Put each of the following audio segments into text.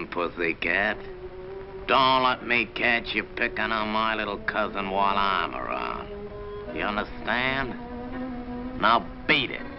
pussycat. Don't let me catch you picking on my little cousin while I'm around. You understand? Now beat it.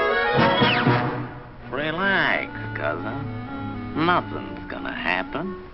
Relax, cousin. Nothing's gonna happen.